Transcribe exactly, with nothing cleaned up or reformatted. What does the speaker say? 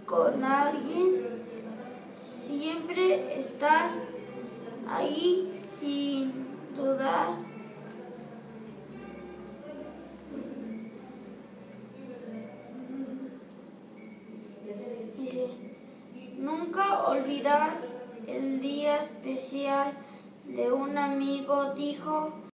con alguien, siempre estás ahí sin dudar. Dice, nunca olvidas el día especial de un amigo, dijo.